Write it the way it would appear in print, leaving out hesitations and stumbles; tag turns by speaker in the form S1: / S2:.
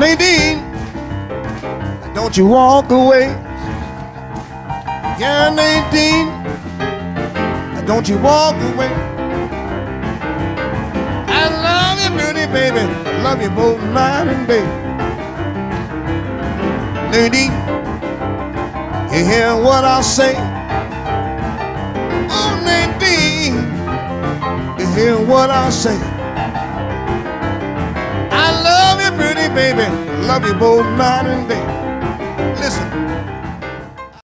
S1: Nadine, don't you walk away. Yeah, Nadine, don't you walk away. I love you, pretty baby. I love you both night and day. Nadine, you hear what I say? Oh, Nadine, you hear what I say? I love you, pretty baby. I love you both night and day. Listen.